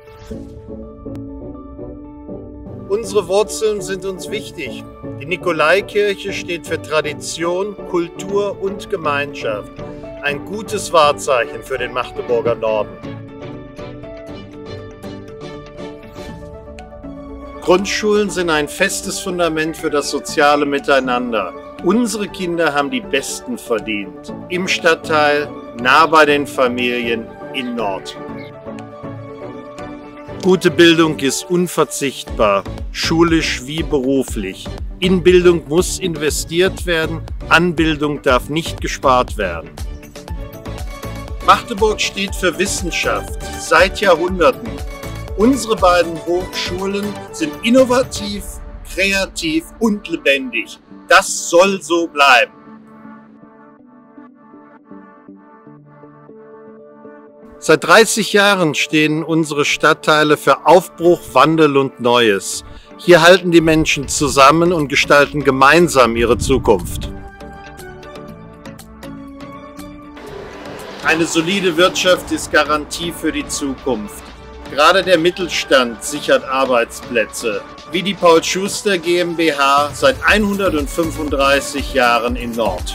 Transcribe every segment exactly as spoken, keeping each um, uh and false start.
Unsere Wurzeln sind uns wichtig. Die Nikolaikirche steht für Tradition, Kultur und Gemeinschaft. Ein gutes Wahrzeichen für den Magdeburger Norden. Grundschulen sind ein festes Fundament für das soziale Miteinander. Unsere Kinder haben die Besten verdient. Im Stadtteil, nah bei den Familien, in Nord. Gute Bildung ist unverzichtbar, schulisch wie beruflich. In Bildung muss investiert werden, an Bildung darf nicht gespart werden. Magdeburg steht für Wissenschaft seit Jahrhunderten. Unsere beiden Hochschulen sind innovativ, kreativ und lebendig. Das soll so bleiben. Seit dreißig Jahren stehen unsere Stadtteile für Aufbruch, Wandel und Neues. Hier halten die Menschen zusammen und gestalten gemeinsam ihre Zukunft. Eine solide Wirtschaft ist Garantie für die Zukunft. Gerade der Mittelstand sichert Arbeitsplätze, wie die Paul Schuster GmbH seit hundertfünfunddreißig Jahren in Nord.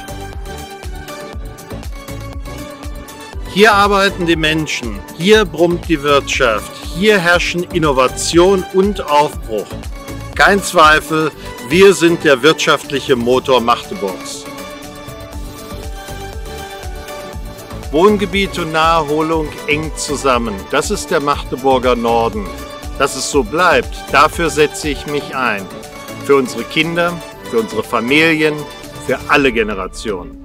Hier arbeiten die Menschen, hier brummt die Wirtschaft, hier herrschen Innovation und Aufbruch. Kein Zweifel, wir sind der wirtschaftliche Motor Magdeburgs. Wohngebiet und Naherholung eng zusammen. Das ist der Magdeburger Norden. Dass es so bleibt, dafür setze ich mich ein. Für unsere Kinder, für unsere Familien, für alle Generationen.